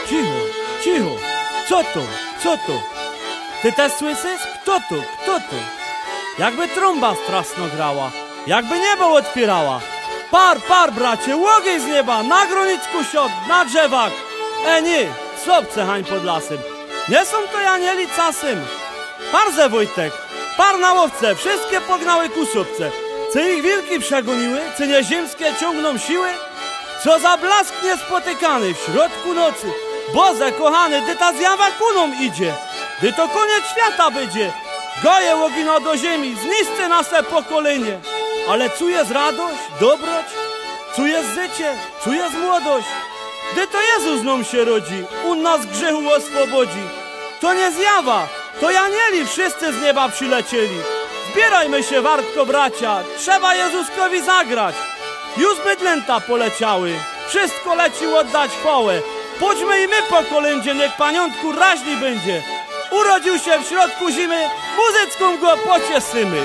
cicho, cicho. Co to? Co to? Ty też słyszysz? Kto to? Kto to? Jakby trąba straszno grała, jakby niebo otwierała. Par, bracie, łogień z nieba, na gronicku siod, na drzewach. Nie, słobce hań pod lasem. Nie są to janieli casem. Parze Wojtek, par na łowce, wszystkie pognały ku szopce. Czy ich wilki przegoniły? Czy nieziemskie ciągną siły? Co za blask niespotykany w środku nocy. Boże kochany, gdy ta zjawa kuną idzie, gdy to koniec świata będzie. Goje łogino do ziemi, zniszczy nasze pokolenie. Ale tu jest radość, dobroć, tu jest życie, tu jest młodość. Gdy to Jezus nam się rodzi, On nas grzechu oswobodzi. To nie zjawa, to janieli wszyscy z nieba przylecieli. Zbierajmy się, wartko bracia, trzeba Jezuskowi zagrać. Już bydlęta poleciały, wszystko leci oddać chwałę. Pójdźmy i my po kolędzie, niech paniątku raźni będzie. Urodził się w środku zimy, muzycką go pocieszymy.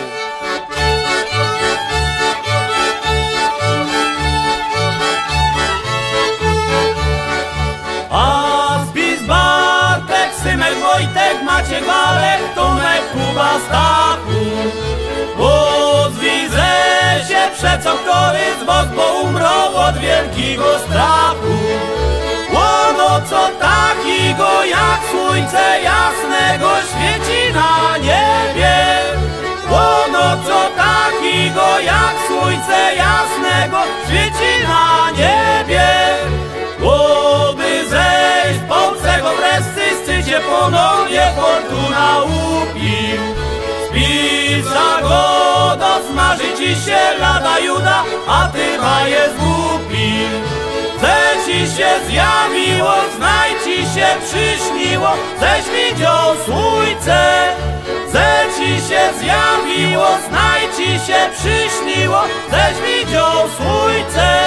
A spis Bartek, Symek, Wojtek, Maciek, Walek, Tomek, Kuba, Stachu. Odwidzę się przeco który z was, bo umrą od wielkiego strachu. Łono co takiego jak słońce jasnego świeci na niebie. Łono co takiego jak słońce jasnego świeci na niebie. Oby zejść polcego wreszcie szczycie ponownie fortuna upił. Spisa go dosmaży ci się lada Juda, a ty jest głupi. Ze ci się zjawiło, znaj ci się przyśniło, ześ widział słońce. Ze ci się zjawiło, znaj ci się przyśniło, ześ widział słońce.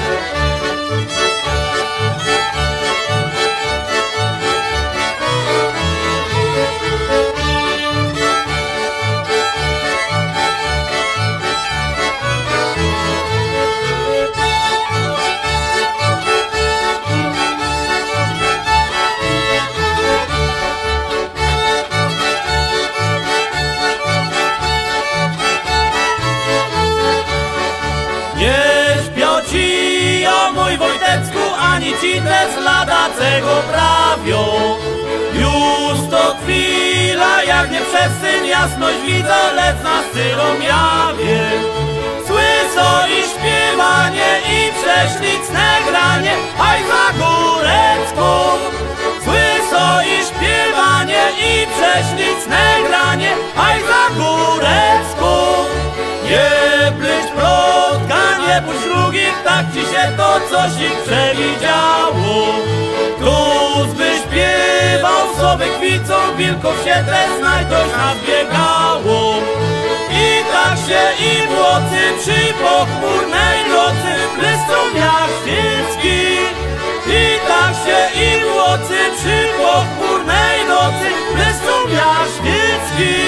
Ani ci też ladacego prawią. Już to chwila, jak nie przesyn jasność widzę, lecz na stylą jawie. Słyszą i śpiewanie i prześlicne granie, aj za górecką. Słyszą i śpiewanie i prześlicne granie, aj za górecką. Nie blyszcz plotka, nie puść drugich, tak ci się to coś ich przewidziało. Któż by śpiewał sobie kwicą, wilków się też znajdość nas biegało. I tak się i w nocy przy pochmurnej nocy błyszczą jak świeczki. I tak się i w nocy przy pochmurnej nocy błyszczą jak świeczki.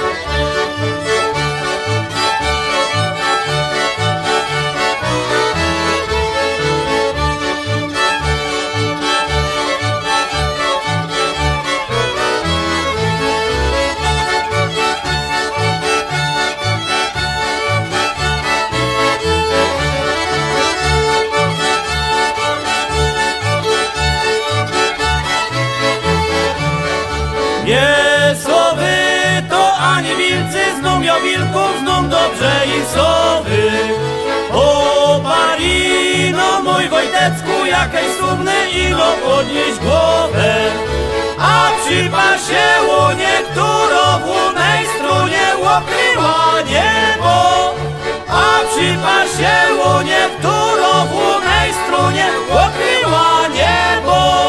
Nie sowy to ani wilcy, znów ja wilków, znów dobrze i sowy. O Marino, mój Wojtecku, jakej sumny ino podnieść głowę. A przy pasie łonie, którą w łonej strunie okryła niebo. A przy pasie łonie, którą w łonej strunie okryła niebo.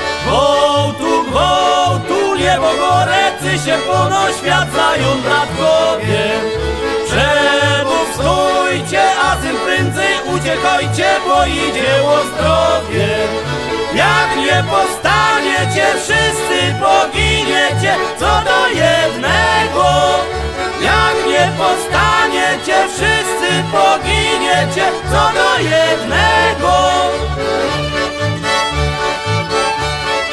Gwałtu, niebo gorecy się pono światlają bratkowie. Przemów stójcie, a tym prędzej uciekajcie, bo idzie o zdrowie. Jak nie powstaniecie, wszyscy poginiecie, co do jednego. Jak nie powstaniecie, wszyscy poginiecie, co do jednego.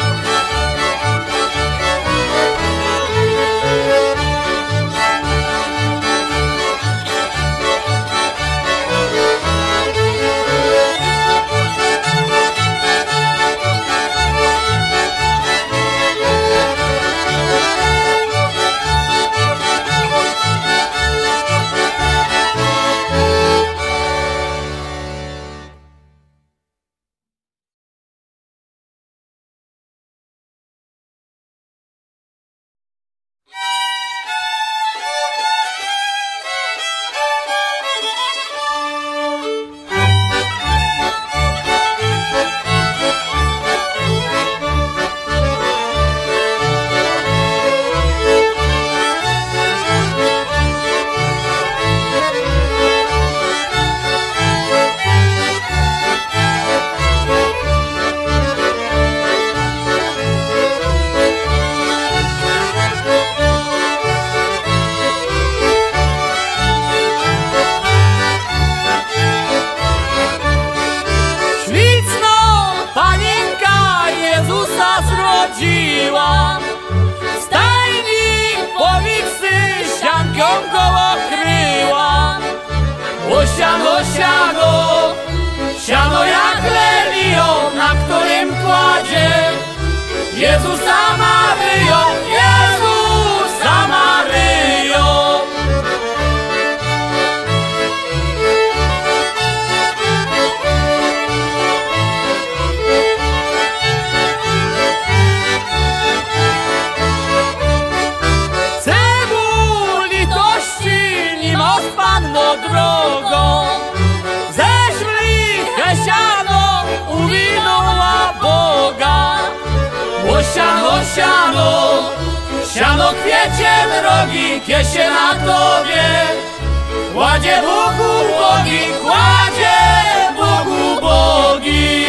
wychodziła, w stajni powiksy sianką go okryła. O siano, siano, siano jak lelią, na którym kładzie Jezusa Maryjo, Jezusa Maryjo. Cebul litości, nimos Panno drogo, ześ mliche siano uwinęła Boga. O siano, siano, siano kwiecie drogi, kiesie na tobie, kładzie Bogu bogi, kładzie Bogu bogi.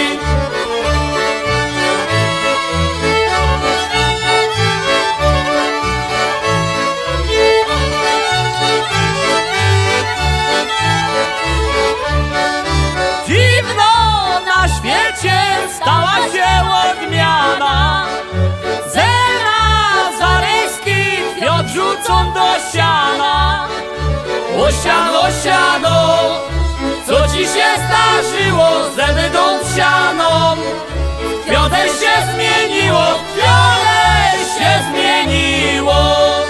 Dziwno na świecie stała się odmiana, ze nazarejskich kwiat rzucą do siana. O siano, siano, co ci się zdarzyło, zewydąc sianą? Kwiatek się zmieniło, kwiatek się zmieniło.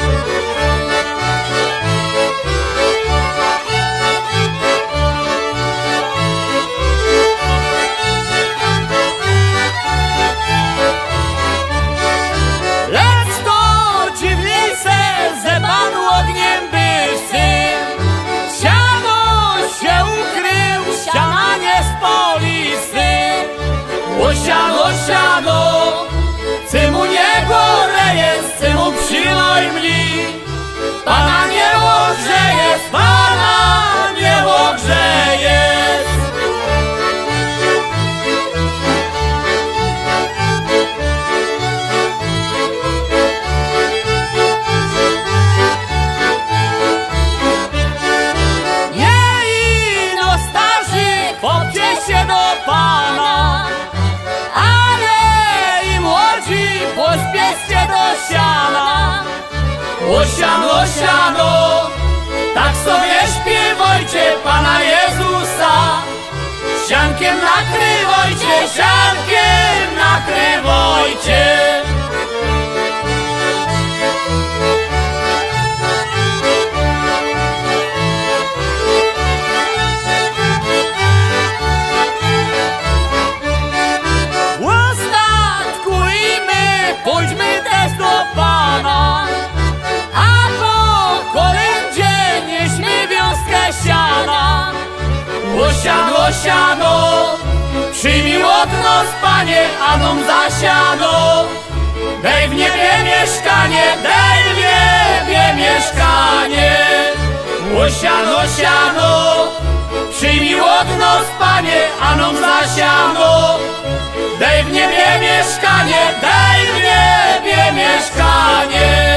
Ogniem bywszy, siano się ukrył, siana nie spoli syn. O siano, siano, cymu nie goreje, cymu przyloj mli, Pana nie ogrzeje, Pana nie ogrzeje. Się do Pana, ale i młodzi pośpieszcie do siana. O siano, siano, tak sobie śpiewajcie Pana Jezusa, siankiem nakrywajcie, siankiem nakrywajcie. Pójdźmy też do Pana, a po kolędzie nieśmy wiązkę siana. O siano, siano, przyjmij od nas, Panie, a nam za siano. Daj w niebie mieszkanie, daj w niebie mieszkanie. O siano, siano, przyjmij od nas, Panie, a nam za siano. Daj w niebie mieszkanie, daj w niebie mieszkanie.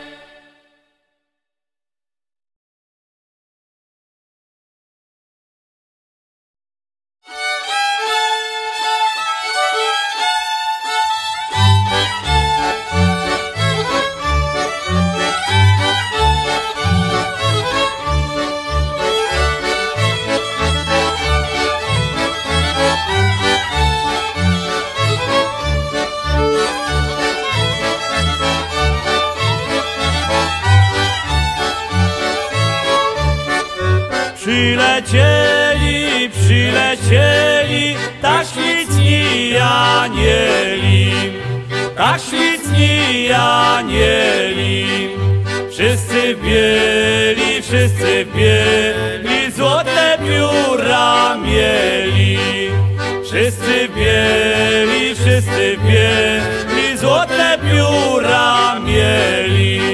Przylecieli, przylecieli, tak śliczni anieli, tak śliczni anieli. Wszyscy bieli, wszyscy bieli, złote pióra mieli. Wszyscy bieli, wszyscy bieli, złote pióra mieli.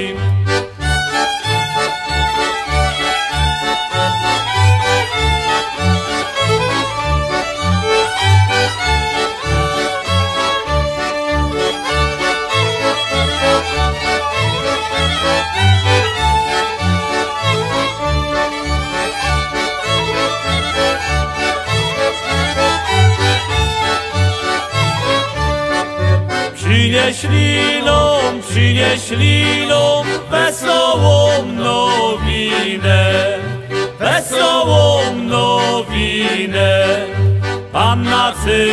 Przynieś linom wesołą nowinę, wesołą nowinę. Panna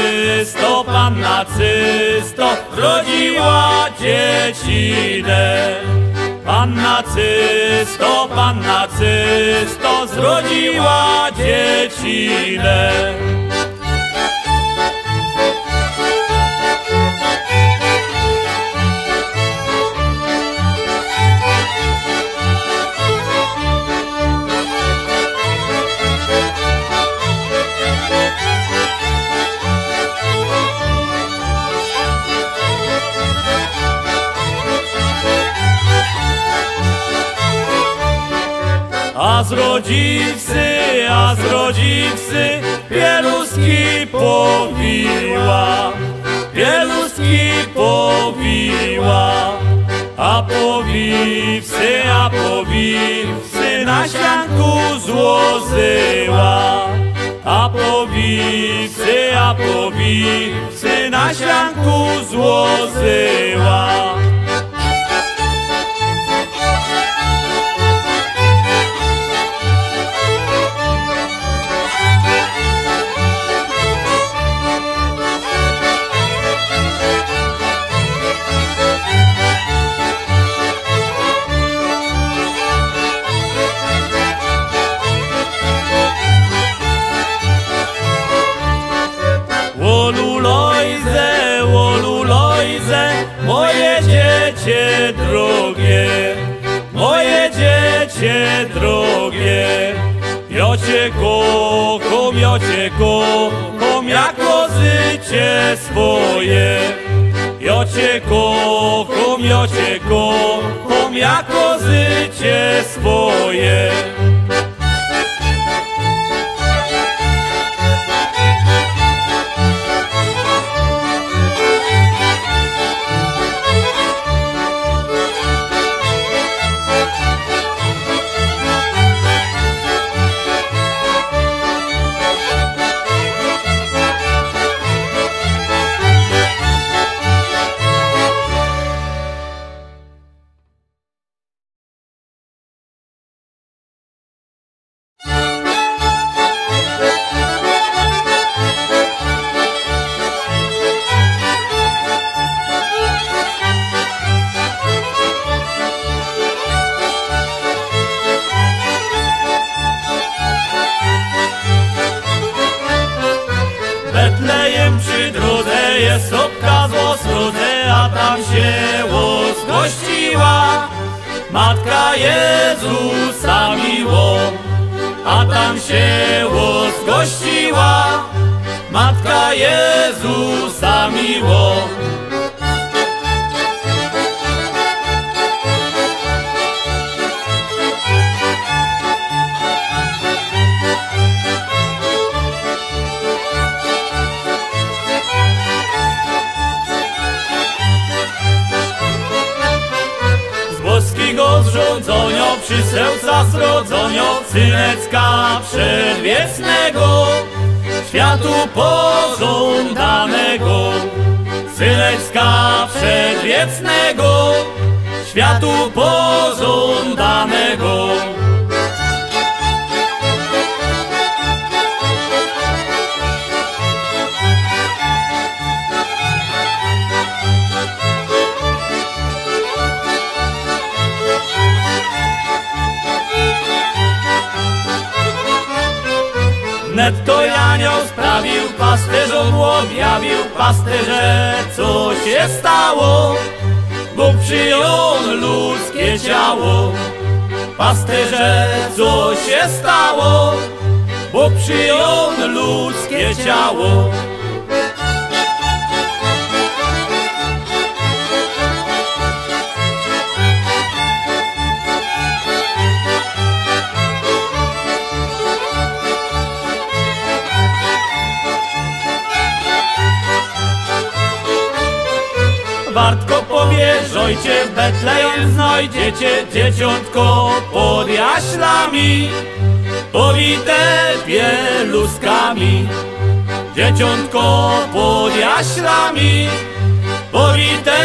Cysto, zrodziła dziecinę. Panna Cysto, zrodziła dziecinę. A z rodziwsy pieluski powiła, pieluski powiła. A powiwsy na sianku złożyła. A powiwsy na sianku złożyła. Moje dziecię drogie, ja cię kocham jako życie swoje. Ja cię kocham jako życie swoje. Betlejem przy drodze jest sopka złosrodze, a tam się gościła Matka Jezusa miłą. A tam się gościła Matka Jezusa miłą. Zrodzonia, przysełca zrodzonia, synecka przedwiecznego, światu pożądanego. Synecka przedwiecznego, światu pożądanego. Wnet to anioł sprawił, pasterzom objawił, pasterze, co się stało. Bóg przyjął ludzkie ciało. Pasterze, co się stało. Bóg przyjął ludzkie ciało. Bartko powie, żojcie w Betlejem znajdziecie dzieciątko pod jaślami, powite pieluskami. Dzieciątko pod jaślami, powite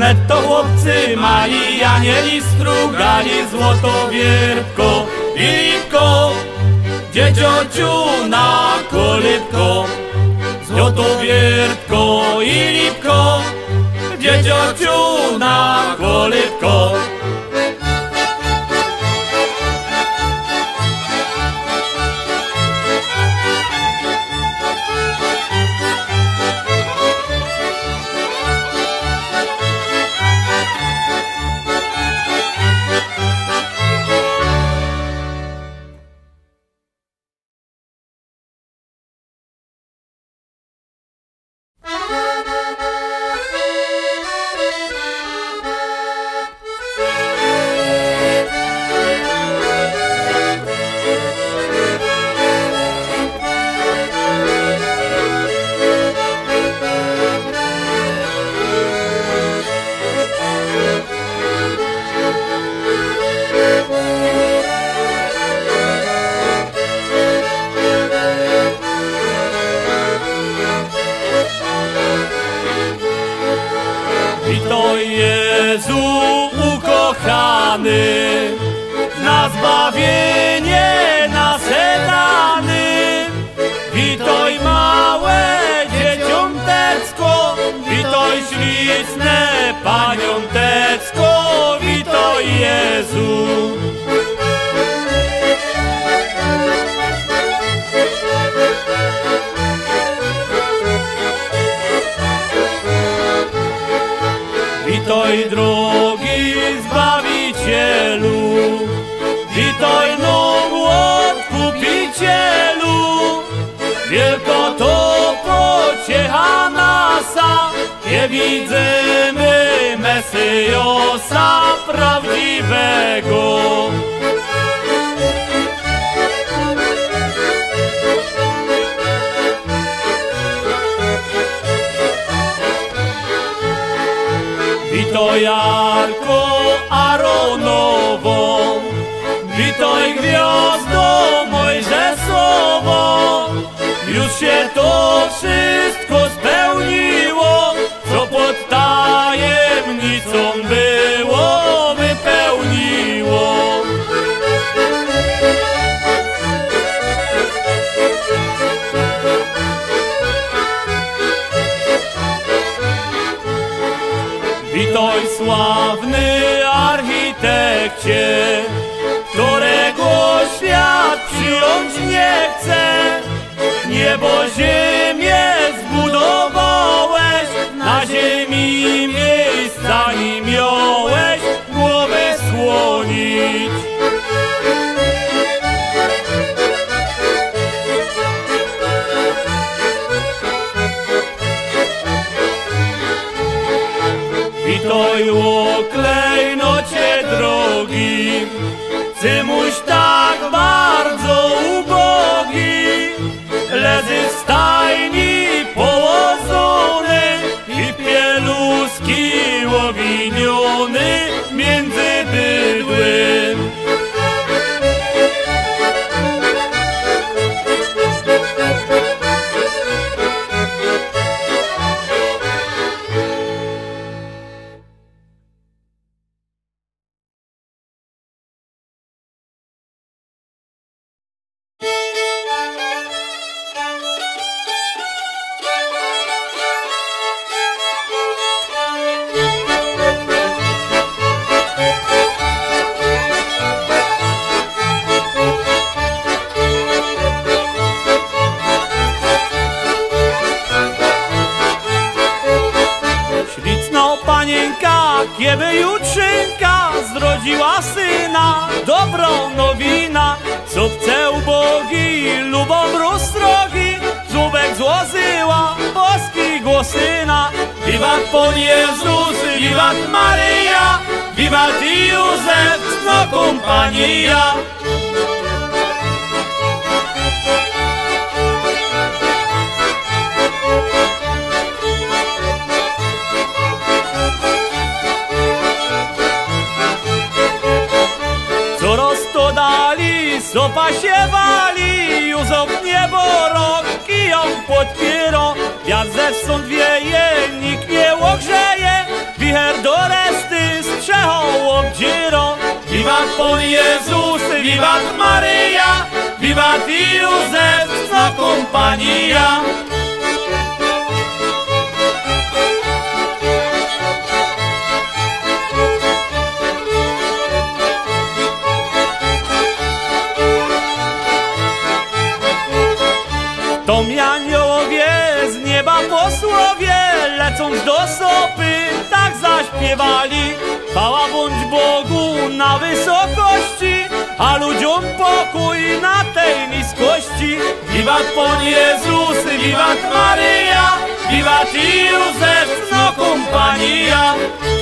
netto chłopcy mali, anieli strugali złotowiertko i lipko, dzieciociu na kolybko. Złotowiertko i lipko, dzieciociu na kolybko. Witaj Jezu ukochany, na zbawienie nasze dany. Witaj małe dzieciątecko, witaj śliczne paniątecko, witaj Jezu. Witaj drogi Zbawicielu, witaj nam Odkupicielu. Wielka to pociecha nasa, nie widzimy Mesjosa prawdziwego. Witaj Jarko Aronową, witaj gwiazdo Mojżeszową. Już się to wszystko spełniło, co pod tajemnicą było, wypełniło. Witaj sławny architekcie, którego świat przyjąć nie chce. Niebo ziemię zbudowałeś, na ziemi miejsca nie miałeś głowę skłonić. Witaj o klejnocie drogi, cymuś tak bardzo ubogi. Leży w stajni położony i pieluski owiniony między bydłem. Kiedy jutrzynka zrodziła syna, dobrą nowina, co chce ubogi, lubą rozstrogi, żółbek złożyła boski głosyna. Wiwat Pan Jezus, wiwat Maryja, wiwat Józef, no kompania. Co pasiewali, Józef niebo kiją podpiero. Wiatr zewsząd wieje, nikt nie ogrzeje, wicher do Pan Jezus, wiwat Maryja, wiwat Józef, cna kompania. To aniołowie z nieba posłowie, lecąc do Sopy, tak zaśpiewali. Chwała bądź Bogu na wysokości, a ludziom pokój na tej niskości. Wiwat Pan Jezus, wiwat Maryja, wiwat Józef, cna kompania.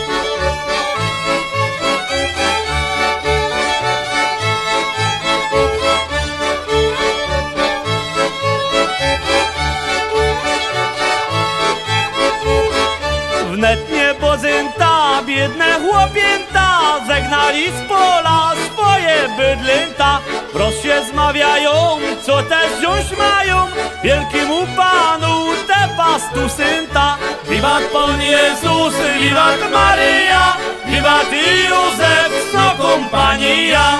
Wnet niebozynta, biedne chłopięta, zegnali z pola swoje bydlęta. Wprost się zmawiają, co też wziąć mają, wielkiemu Panu te pastusynta. Wiwat Pan Jezus, wiwat Maryja, wiwat Józef, cna kompania.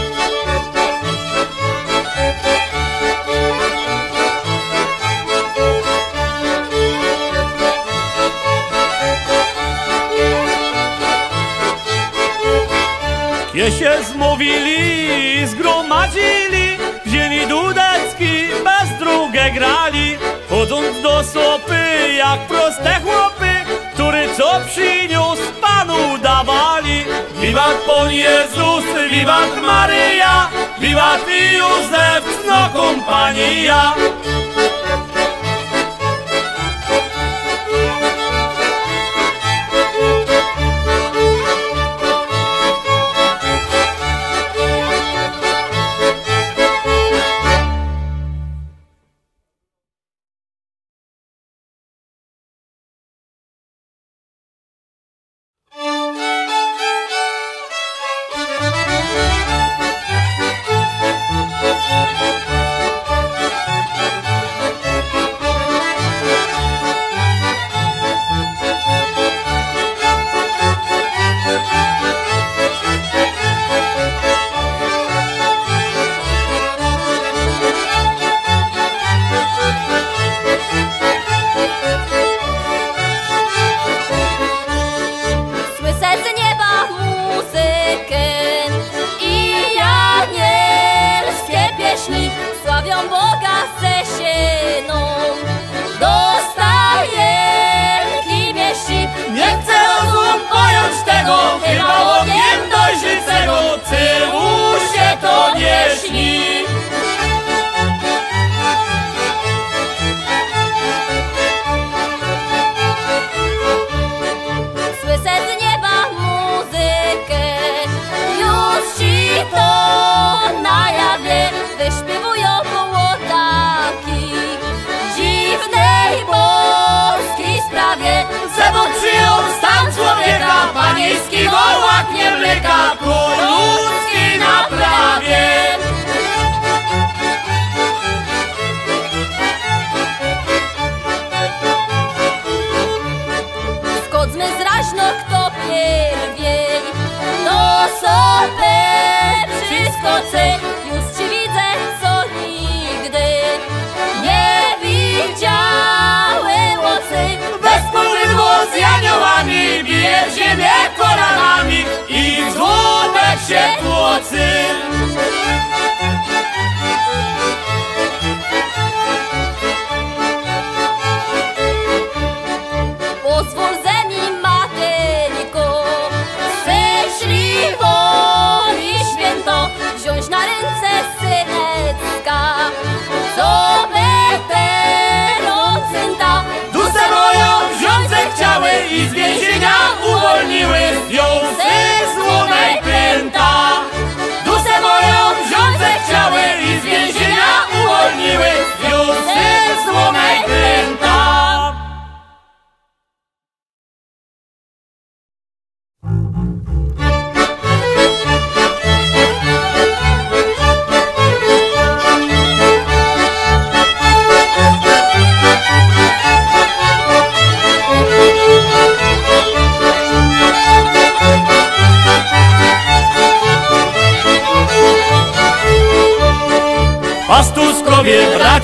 Je się zmówili, zgromadzili, wzięli dudecki, bez drugie grali. Chodząc do Sopy, jak proste chłopy, który co przyniósł Panu dawali. Wiwat Pan Jezus, wiwat Maryja, wiwat Józef, cna kompania.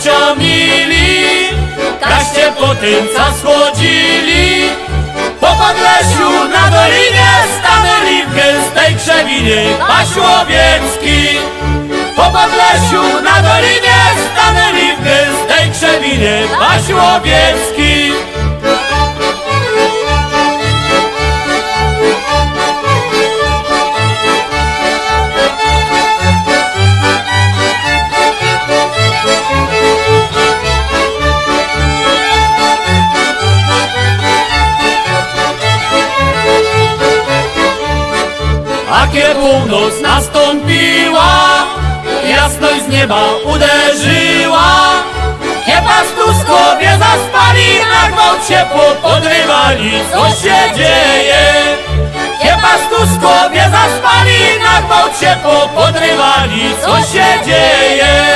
bracio mili, kaście po tym, co schodzili. Po Podlesiu na dolinie stanęli w gęstej krzewinie Paśłowiecki. Po Podlesiu na dolinie stanęli w gęstej krzewinie Paśłowiecki. Akie północ nastąpiła, jasność z nieba uderzyła. Kie pastuszkowie zaspali, na gwałt się podrywali. Co się dzieje? Kie pastuszkowie zaspali, na gwałt się podrywali. Co się dzieje?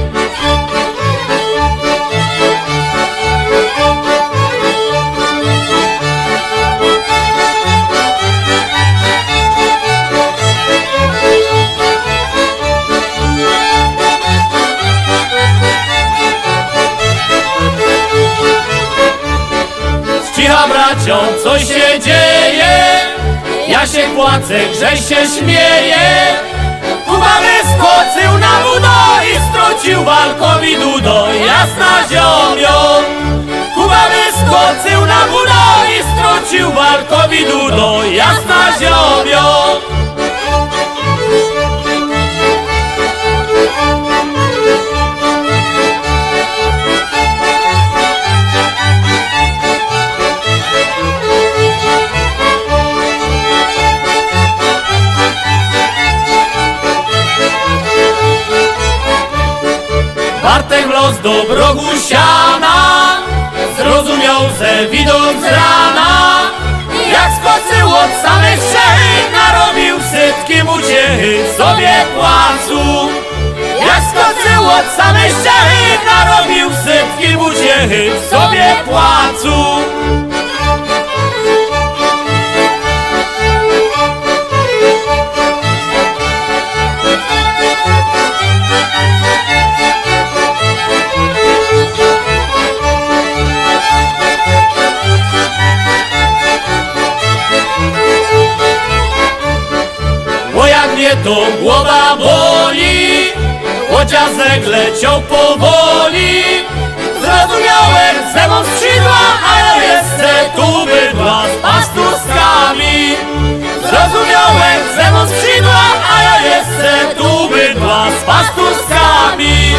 Cicha bracio, co się dzieje? Ja się płacę, Grześ się śmieje. Kuba wyskoczył na budo i strącił walkowi dudo. Jasna ziomio. Kuba wyskoczył na budo i strącił walkowi dudo. Jasna ziomio. Bartek los do brogu siana, zrozumiał, że widok z rana. Jak skoczył od samej strzechy, narobił setki uciechy sobie płacu. Jak skoczył od samej strzechy, narobił setki uciechy sobie płacu. To głowa boli, chociaż zegle ciął powoli. Zrozumiałem, że mam skrzydła, a ja jeszcze tu bydła z pastuskami. Zrozumiałem, że mam skrzydła, a ja jeszcze tu bydła z pastuskami.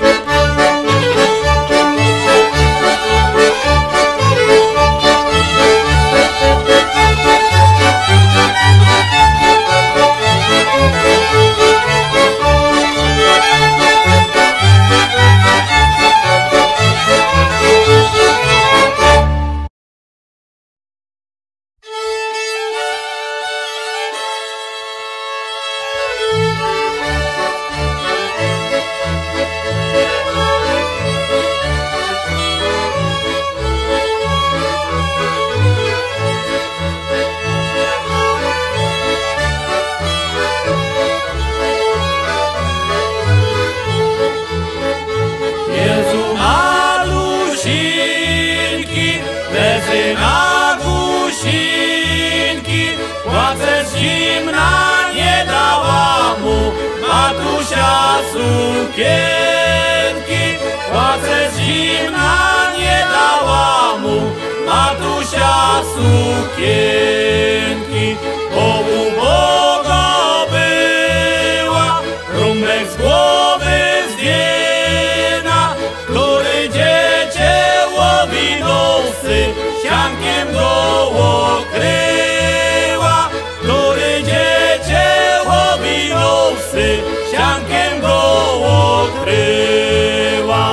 Sukienki, płace zimna nie dała mu matusia sukienki. Bo uboga była, rumbek z głowy zdjęta, który dziecię łowi nosy, siankiem go okryła. Który dziecię łowi nosy, siankiem go okryła.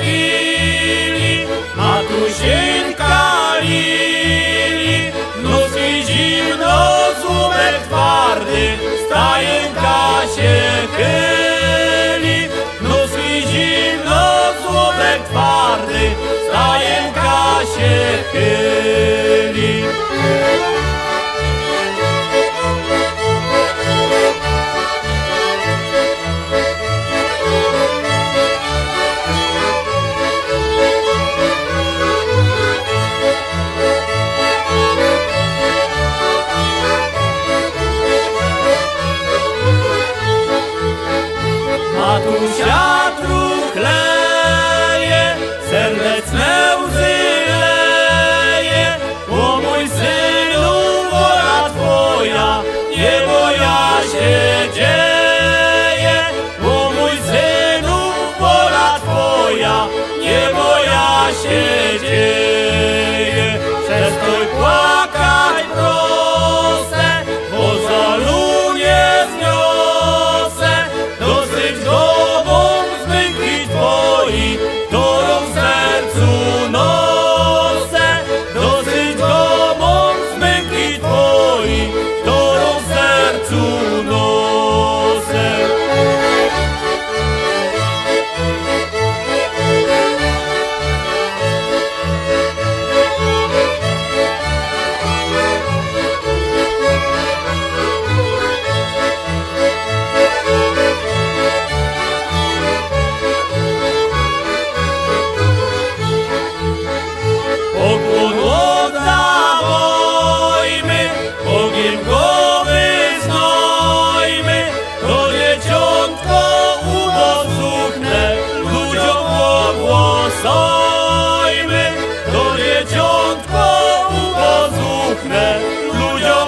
chwili, matusieńka Lili, nóżki zimno, złówek twardy, stajenka się chyli. Nóżki zimno, złówek twardy, stajenka się chyli. Matusia truchleje, serdeczne łzy leje. O mój synu, wola twoja, nie boja się dzieje. O mój synu, wola twoja, nie boja się dzieje. Przestań płakać proste, bo żalu nie zniosę. Dosyć gobą z męki twoich, którą w sercu nosę. Dosyć gobą z męki twoich, którą w sercu nosę. Pokłon oddawajmy, Bogiem go wyznajmy. To dzieciątko ubozuchne, ludziom ogłosajmy. To dzieciątko ubozuchne, ludziom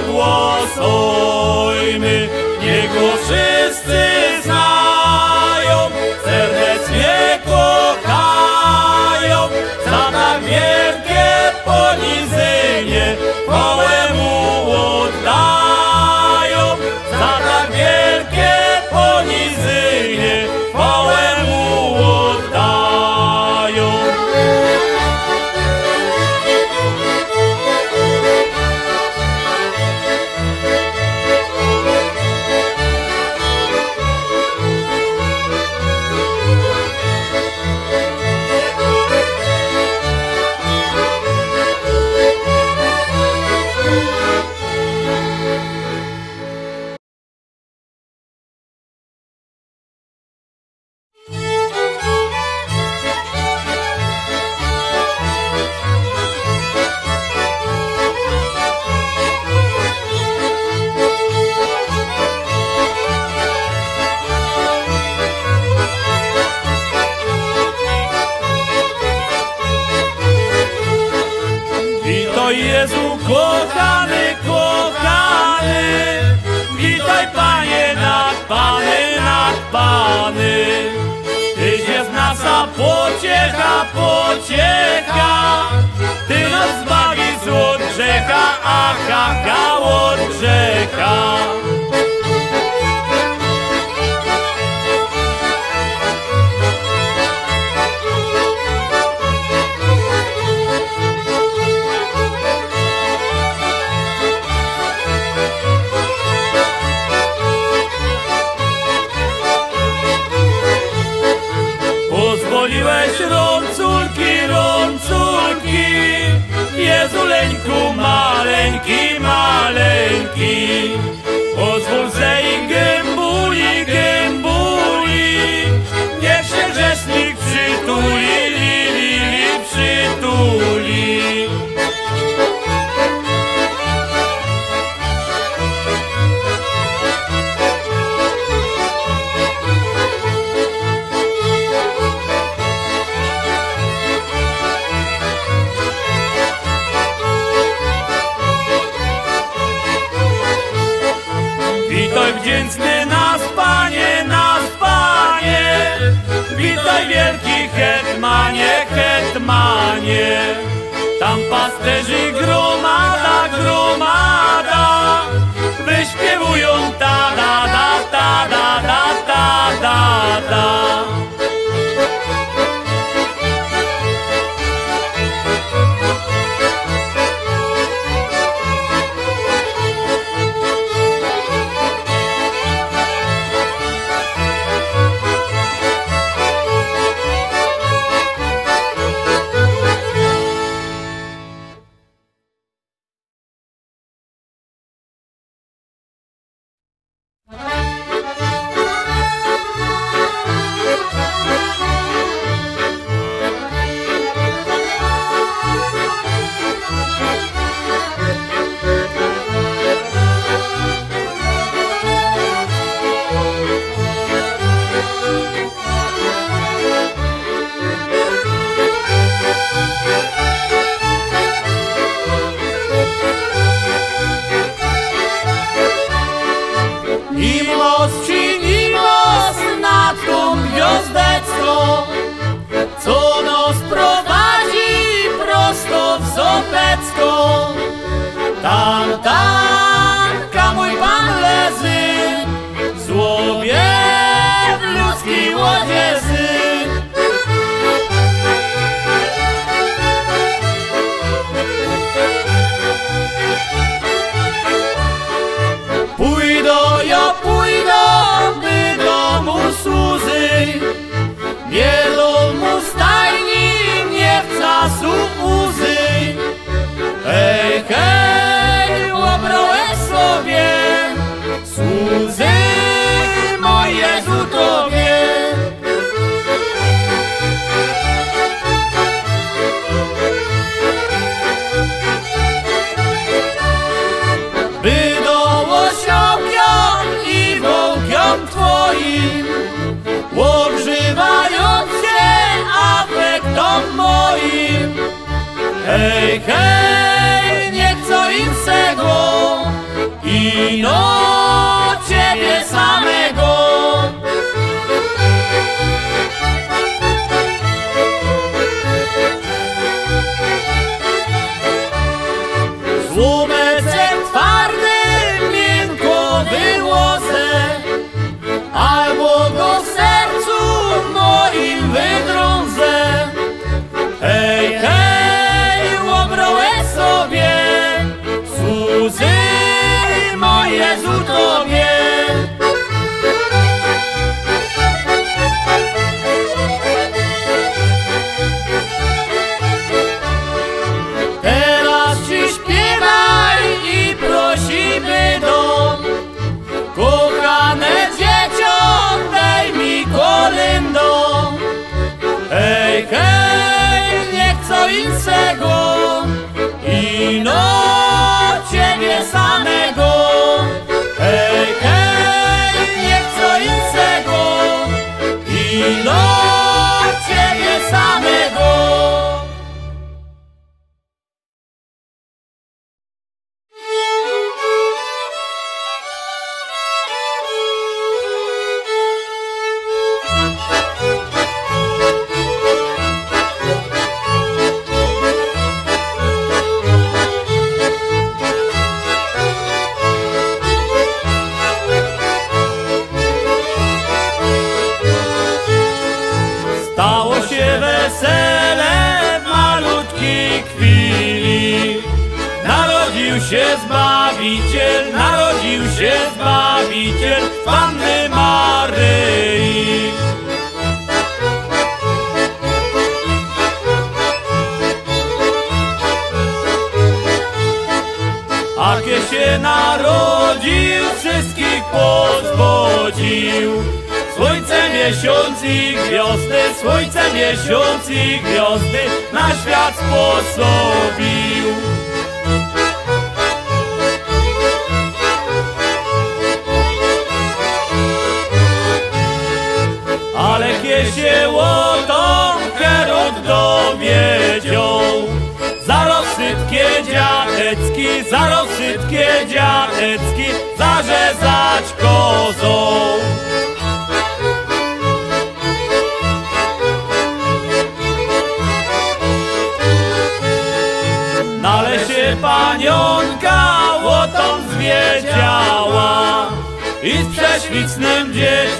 ogłosajmy. Niech go wszyscy znają, serdecznie kochają. Za tak wielkie poniżenie chwałę mu oddają. Za tak wielkie poniżenie chwałę mu oddają. Witaj Jezu kochany, kochany. Witaj Panie nad Pany, nad Pany. Tyś jest nasza pociecha, pociecha. Ty nas zbawisz od grzecha, aha, od grzecha. Pozwoliłeś rąculki, rąculki, Jezuleńku maleńki, maleńki. Pozwól, że i gębuli, gębuli, niech się grzesznik przytuli, przytuli. Witaj wdzięczny nas Panie, witaj wielki hetmanie, hetmanie. Tam pasterzy gromada, gromada, wyśpiewują ta da da ta da da ta da da. Hej, hej, niech co innego i no ciebie samego. Złomeczek twardy, miękko wyłosę, albo go w sercu moim wydrążę. Hej, hej, łobrałeś sobie, służy moje zu tobie. Teraz ci śpiewaj i prosimy dom, kochane dziecię, daj mi kolędą. Hej, hej, niech co innego i no ciebie samego. Hej, hej, niech co innego i no ciebie samego. Stało się wesele w malutkiej chwili. Narodził się Zbawiciel Panny Maryi. A kiedy się narodził, wszystkich pozwodził. Słońce, miesiąc i gwiazdy, słońce, miesiąc i gwiazdy na świat sposobił. Ale kiedy się o tom Herod dowiedział, zaraz sytkie dziadecki, zarzezać kozą. Ale się panionka o tom zwiedziała i z prześlicznym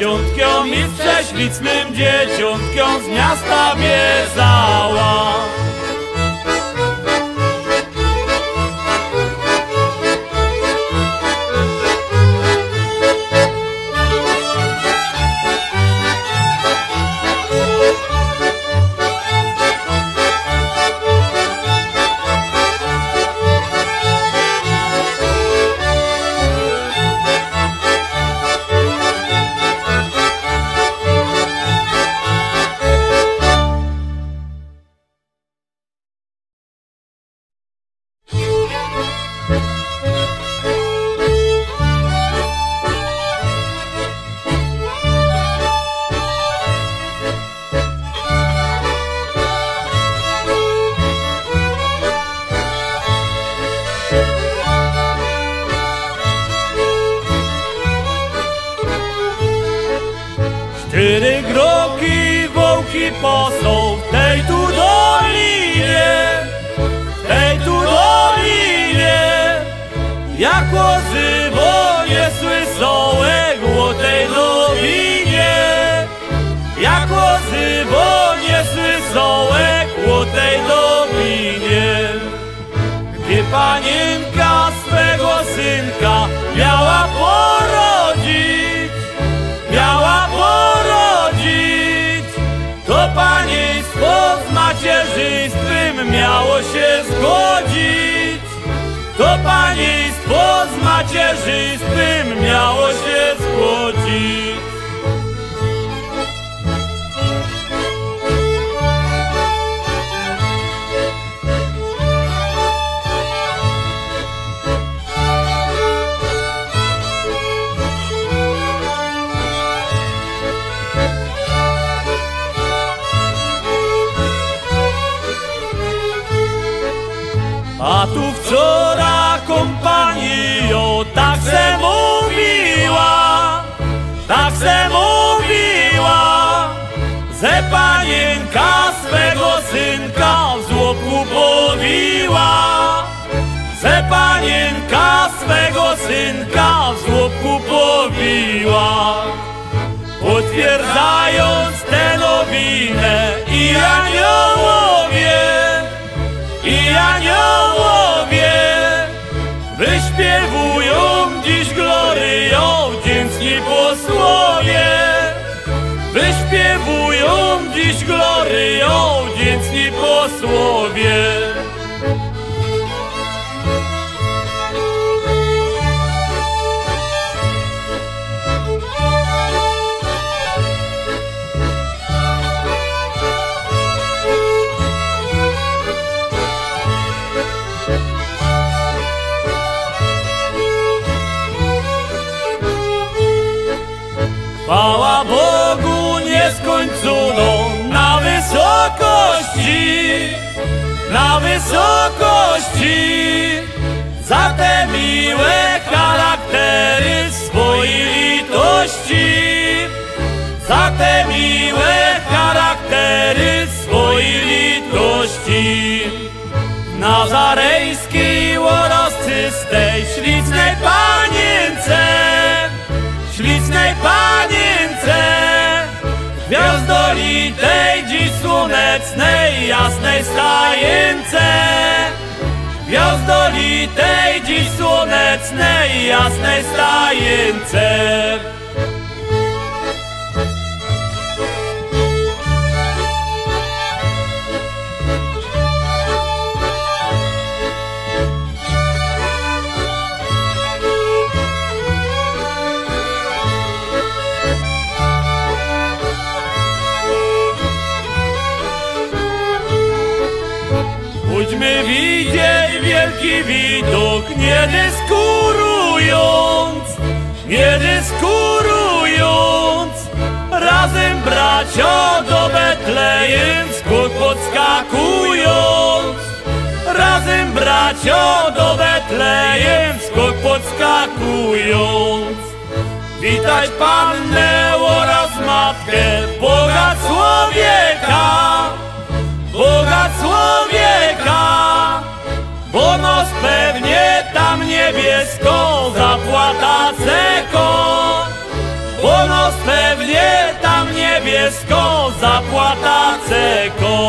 dzieciątkiem z miasta biezała. Cztery groki, wołki posą w tej tu dolinie, jak łozy wonie słyszałek o tej nowinie, jak łozy wonie słyszałek o tej nowinie. Gdy panienka swego synka miała porodzić, to państwo z macierzyństwem miało się zgodzić. To państwo z macierzyństwem miało się zgodzić. A tu wczoraj kompanio tak se mówiła, że panienka swego synka w żłobku powiła, że panienka swego synka w żłobku powiła. Potwierdzając tę nowinę i aniołowie wyśpiewują dziś gloryją wdzięczni posłowie. Wyśpiewują dziś gloryją wdzięczni posłowie. Chwała Bogu nieskończoną na wysokości, za te miłe charaktery swojej litości, za te miłe charaktery swojej litości. Nazarejskiej łorosczystej ślicznej panience, gwiazdolitej dziś słonecznej jasnej stajence, gwiazdolitej dziś słonecznej jasnej stajence. Pójdźmy widzieć wielki widok, nie dyskurując, razem bracia do Betlejem skok podskakując, razem bracia do Betlejem skok podskakując. Witać Pannę oraz Matkę Boga człowieka, bo nos pewnie tam niebiesko zapłataceko, bo nos pewnie tam niebiesko zapłataceko.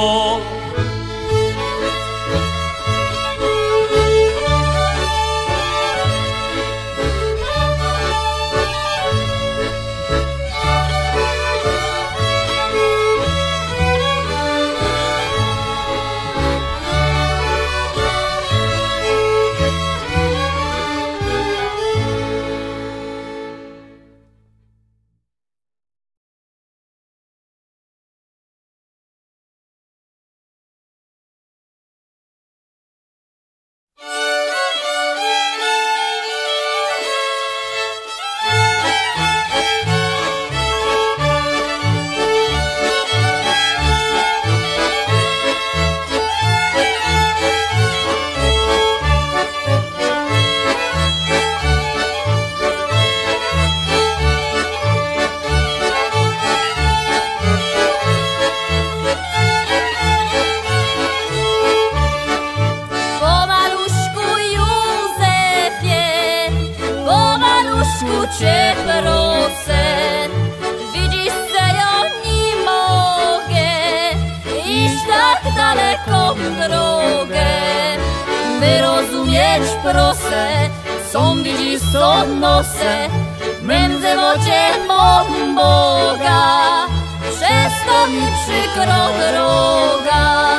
Cię proszę, widzisz, że ja nie mogę iść tak daleką drogę. Wyrozumieć proszę, co widzisz, co nosę, między oczy mą Boga, przez to mi przykro droga.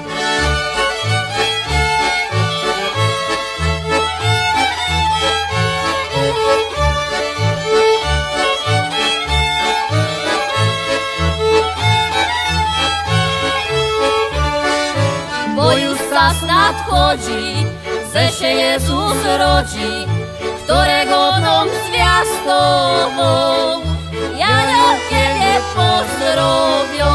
Bo już czas nadchodzi, że się Jezus rodzi, którego nam zwiastował, Janiołkie pozdrowią.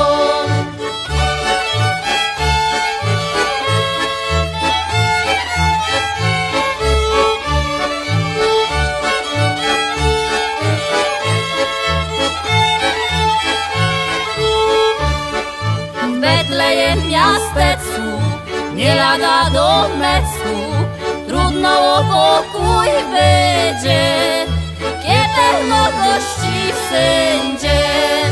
Betlejem miastecku, nie lada domecku, trudno o pokój będzie, kie pełno gości wszędzie.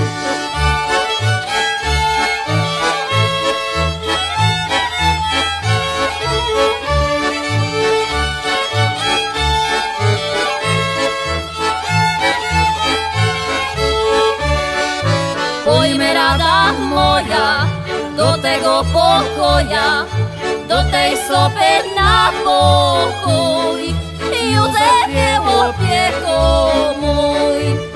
Pojmę rada moja do tego pokoja, do tej sobie na pokój. Józefie, opieko mój.